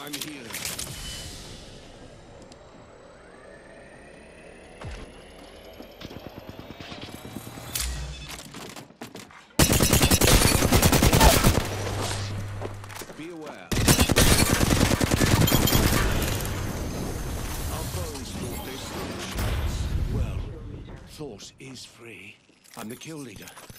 I'm healing. Be aware. Our foes thought they stood a chance. Well, thought is free. I'm the kill leader.